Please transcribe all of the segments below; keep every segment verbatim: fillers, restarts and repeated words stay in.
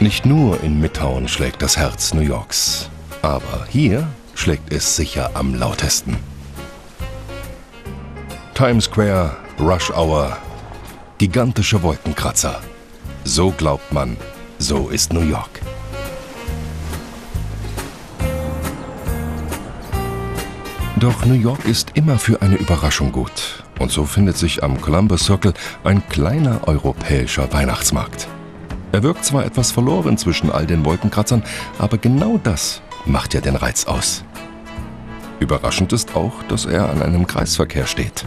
Nicht nur in Midtown schlägt das Herz New Yorks, aber hier schlägt es sicher am lautesten. Times Square, Rush Hour, gigantische Wolkenkratzer. So glaubt man, so ist New York. Doch New York ist immer für eine Überraschung gut. Und so findet sich am Columbus Circle ein kleiner europäischer Weihnachtsmarkt. Er wirkt zwar etwas verloren zwischen all den Wolkenkratzern, aber genau das macht ja den Reiz aus. Überraschend ist auch, dass er an einem Kreisverkehr steht.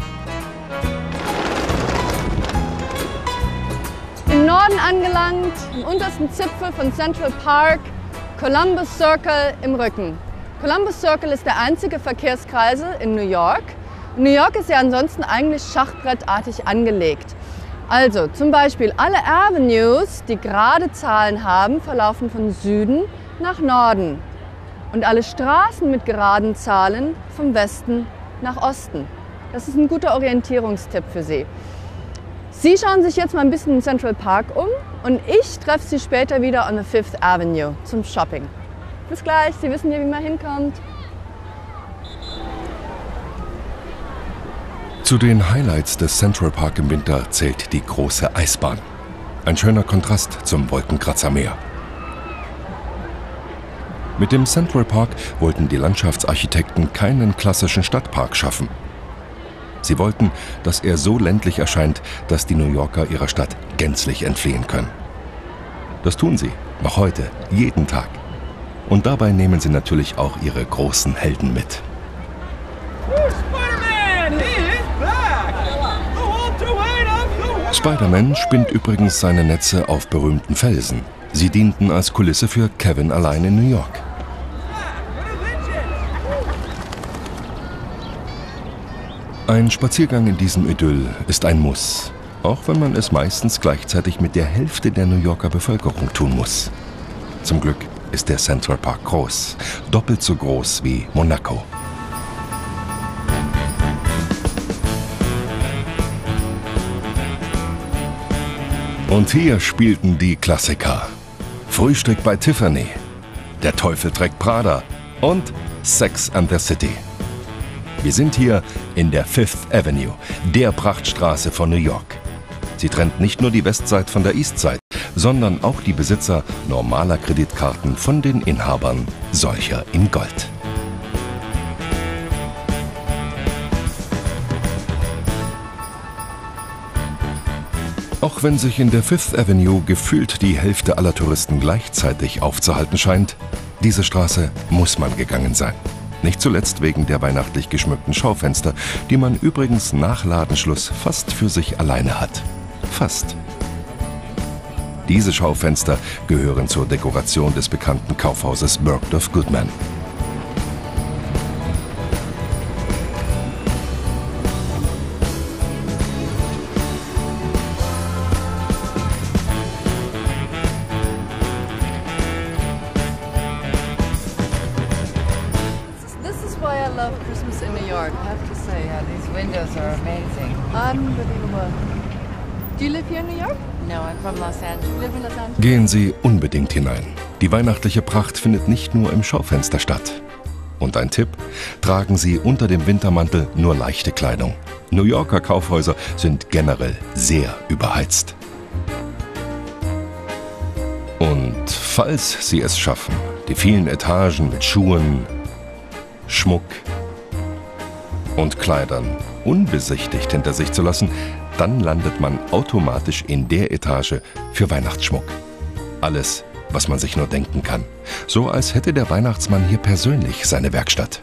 Im Norden angelangt, im untersten Zipfel von Central Park, Columbus Circle im Rücken. Columbus Circle ist der einzige Verkehrskreisel in New York. New York ist ja ansonsten eigentlich schachbrettartig angelegt. Also zum Beispiel alle Avenues, die gerade Zahlen haben, verlaufen von Süden nach Norden. Und alle Straßen mit geraden Zahlen vom Westen nach Osten. Das ist ein guter Orientierungstipp für Sie. Sie schauen sich jetzt mal ein bisschen in Central Park um und ich treffe Sie später wieder an der Fifth Avenue zum Shopping. Bis gleich, Sie wissen ja, wie man hinkommt. Zu den Highlights des Central Park im Winter zählt die große Eisbahn. Ein schöner Kontrast zum Wolkenkratzermeer. Mit dem Central Park wollten die Landschaftsarchitekten keinen klassischen Stadtpark schaffen. Sie wollten, dass er so ländlich erscheint, dass die New Yorker ihrer Stadt gänzlich entfliehen können. Das tun sie, noch heute, jeden Tag. Und dabei nehmen sie natürlich auch ihre großen Helden mit. Spider-Man spinnt übrigens seine Netze auf berühmten Felsen. Sie dienten als Kulisse für Kevin allein in New York. Ein Spaziergang in diesem Idyll ist ein Muss, auch wenn man es meistens gleichzeitig mit der Hälfte der New Yorker Bevölkerung tun muss. Zum Glück ist der Central Park groß, doppelt so groß wie Monaco. Und hier spielten die Klassiker. Frühstück bei Tiffany, Der Teufel trägt Prada und Sex and the City. Wir sind hier in der Fifth Avenue, der Prachtstraße von New York. Sie trennt nicht nur die Westside von der Eastside, sondern auch die Besitzer normaler Kreditkarten von den Inhabern solcher in Gold. Auch wenn sich in der Fifth Avenue gefühlt die Hälfte aller Touristen gleichzeitig aufzuhalten scheint, diese Straße muss man gegangen sein. Nicht zuletzt wegen der weihnachtlich geschmückten Schaufenster, die man übrigens nach Ladenschluss fast für sich alleine hat. Fast. Diese Schaufenster gehören zur Dekoration des bekannten Kaufhauses Bergdorf Goodman. Gehen Sie unbedingt hinein. Die weihnachtliche Pracht findet nicht nur im Schaufenster statt. Und ein Tipp: Tragen Sie unter dem Wintermantel nur leichte Kleidung. New Yorker Kaufhäuser sind generell sehr überheizt. Und falls Sie es schaffen, die vielen Etagen mit Schuhen, Schmuck und Kleidern unbesichtigt hinter sich zu lassen, dann landet man automatisch in der Etage für Weihnachtsschmuck. Alles, was man sich nur denken kann. So als hätte der Weihnachtsmann hier persönlich seine Werkstatt.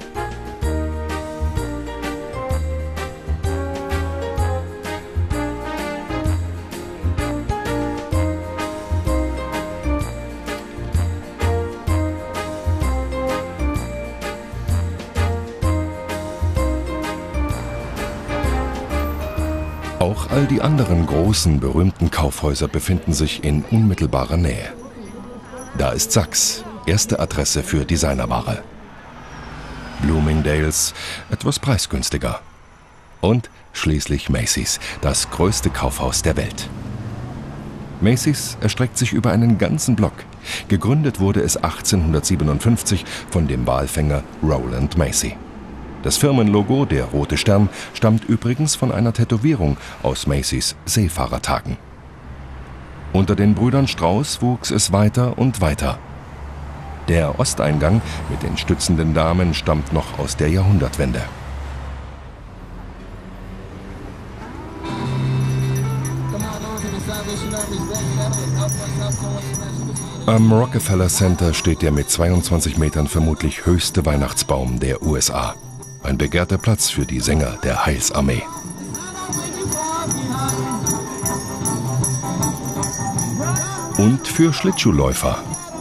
Auch all die anderen großen, berühmten Kaufhäuser befinden sich in unmittelbarer Nähe. Da ist Saks, erste Adresse für Designerware. Bloomingdale's, etwas preisgünstiger. Und schließlich Macy's, das größte Kaufhaus der Welt. Macy's erstreckt sich über einen ganzen Block. Gegründet wurde es achtzehnhundertsiebenundfünfzig von dem Walfänger Rowland Macy. Das Firmenlogo, der rote Stern, stammt übrigens von einer Tätowierung aus Macy's Seefahrertagen. Unter den Brüdern Strauß wuchs es weiter und weiter. Der Osteingang mit den stützenden Damen stammt noch aus der Jahrhundertwende. Am Rockefeller Center steht der mit zweiundzwanzig Metern vermutlich höchste Weihnachtsbaum der U S A. Ein begehrter Platz für die Sänger der Heilsarmee. Und für Schlittschuhläufer.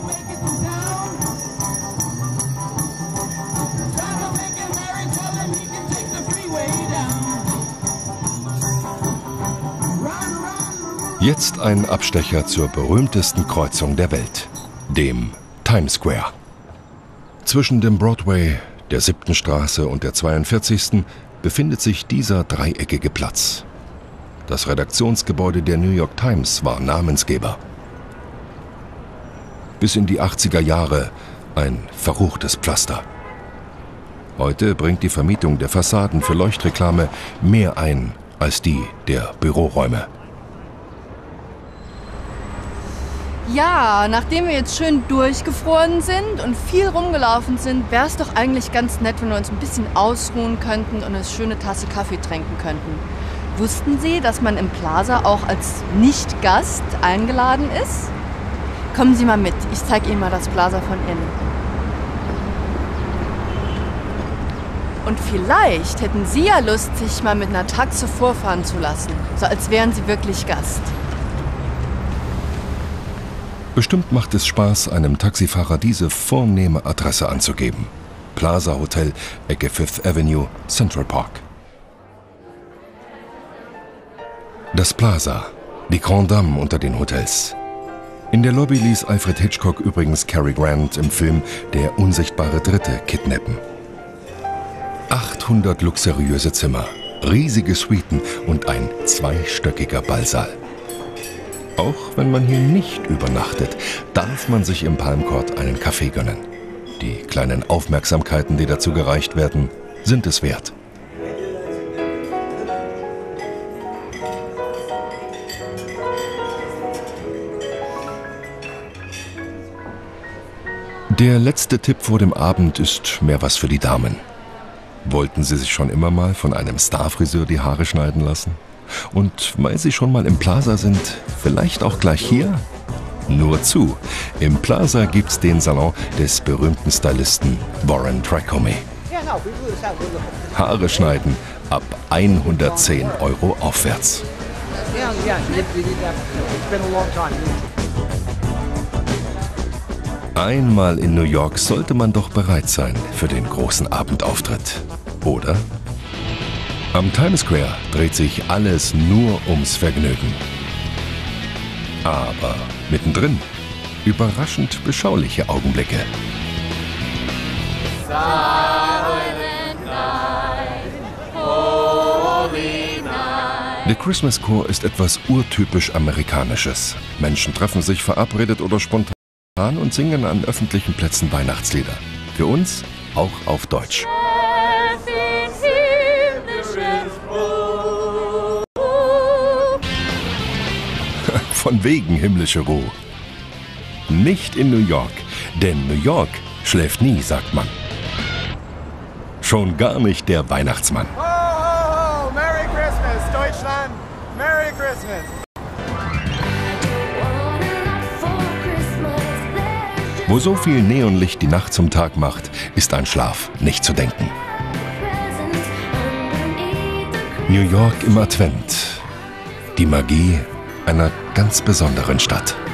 Jetzt ein Abstecher zur berühmtesten Kreuzung der Welt, dem Times Square. Zwischen dem Broadway, der siebten Straße und der zweiundvierzigsten befindet sich dieser dreieckige Platz. Das Redaktionsgebäude der New York Times war Namensgeber. Bis in die achtziger Jahre ein verruchtes Pflaster. Heute bringt die Vermietung der Fassaden für Leuchtreklame mehr ein als die der Büroräume. Ja, nachdem wir jetzt schön durchgefroren sind und viel rumgelaufen sind, wäre es doch eigentlich ganz nett, wenn wir uns ein bisschen ausruhen könnten und eine schöne Tasse Kaffee trinken könnten. Wussten Sie, dass man im Plaza auch als Nicht-Gast eingeladen ist? Kommen Sie mal mit, ich zeige Ihnen mal das Plaza von innen. Und vielleicht hätten Sie ja Lust, sich mal mit einer Taxe vorfahren zu lassen, so als wären Sie wirklich Gast. Bestimmt macht es Spaß, einem Taxifahrer diese vornehme Adresse anzugeben. Plaza Hotel, Ecke Fifth Avenue, Central Park. Das Plaza, die Grande Dame unter den Hotels. In der Lobby ließ Alfred Hitchcock übrigens Cary Grant im Film Der unsichtbare Dritte kidnappen. achthundert luxuriöse Zimmer, riesige Suiten und ein zweistöckiger Ballsaal. Auch wenn man hier nicht übernachtet, darf man sich im Palm Court einen Kaffee gönnen. Die kleinen Aufmerksamkeiten, die dazu gereicht werden, sind es wert. Der letzte Tipp vor dem Abend ist mehr was für die Damen. Wollten Sie sich schon immer mal von einem Starfriseur die Haare schneiden lassen? Und weil Sie schon mal im Plaza sind, vielleicht auch gleich hier? Nur zu, im Plaza gibt's den Salon des berühmten Stylisten Warren Trachome. Haare schneiden ab hundertzehn Euro aufwärts. Einmal in New York sollte man doch bereit sein für den großen Abendauftritt, oder? Am Times Square dreht sich alles nur ums Vergnügen. Aber mittendrin überraschend beschauliche Augenblicke. Der Christmas Chor ist etwas urtypisch Amerikanisches. Menschen treffen sich verabredet oder spontan und singen an öffentlichen Plätzen Weihnachtslieder. Für uns auch auf Deutsch. Von wegen himmlische Ruhe. Nicht in New York, denn New York schläft nie, sagt man. Schon gar nicht der Weihnachtsmann. Oh, oh, oh, Merry Christmas, Deutschland! Merry Christmas! Wo so viel Neonlicht die Nacht zum Tag macht, ist an Schlaf nicht zu denken. New York im Advent. Die Magie einer ganz besonderen Stadt.